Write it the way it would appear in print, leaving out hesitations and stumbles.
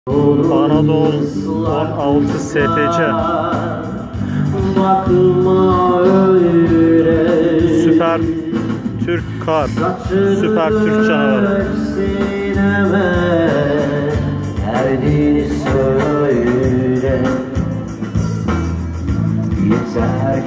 Anadolu 16 STC. Süper Türk Kar. Süper Türk canavarı. Derdini söyle. Yeter.